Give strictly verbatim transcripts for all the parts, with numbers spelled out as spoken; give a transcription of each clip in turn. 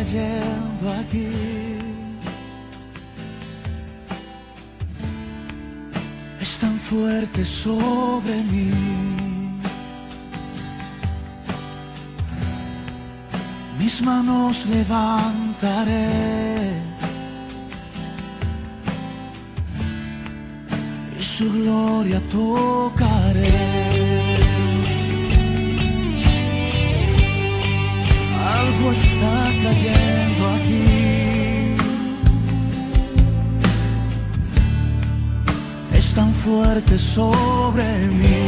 cayendo aquí. Es tan fuerte sobre mí. Mis manos levantaré y su gloria tocaré. Algo está cayendo aquí. Es tan fuerte sobre mí.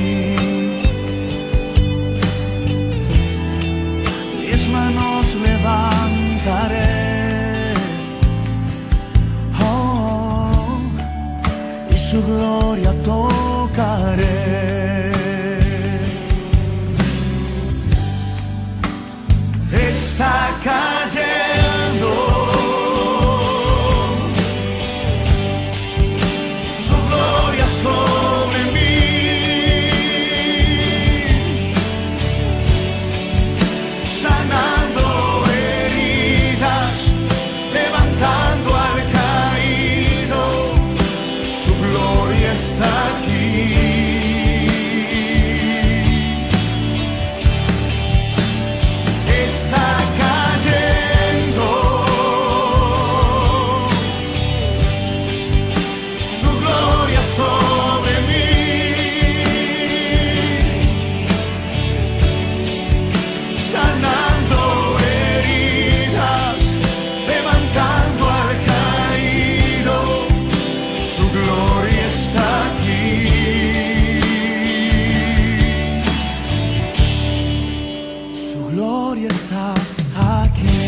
Mis manos levantaré, oh, y su gloria tocaré. Está cayendo su gloria sobre mí, sanando heridas, levantando al caído. Su gloria está aquí. Está cayendo su gloria sobre mí, sanando heridas, levantando al caído. Su gloria está aquí. Su gloria está aquí.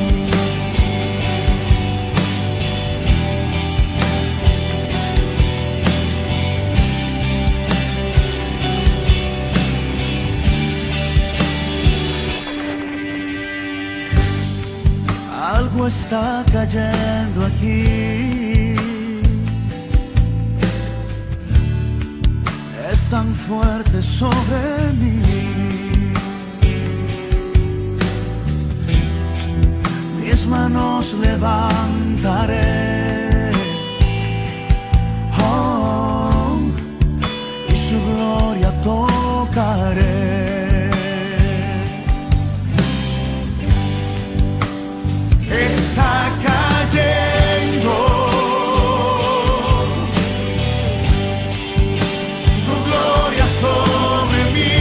Algo está cayendo aquí. Es tan fuerte sobre mí. Mis manos levantaré, oh, y su gloria tocaré. Está cayendo su gloria sobre mí,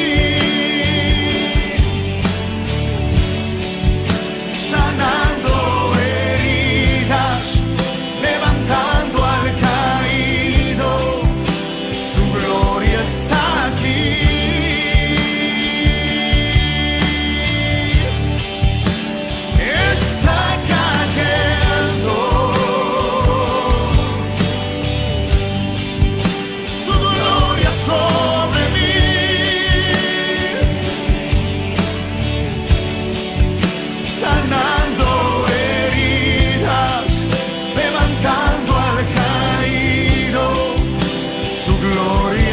sanando heridas, levantando al caído. Su gloria está aquí. Está cayendo su gloria sobre mí, sanando heridas, levantando al caído. Su gloria